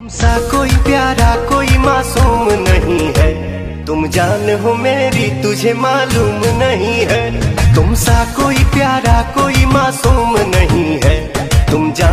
सा कोई प्यारा कोई मासूम नहीं है, तुम जान हो मेरी तुझे मालूम नहीं है। तुम सा कोई प्यारा कोई मासूम नहीं है, तुम जान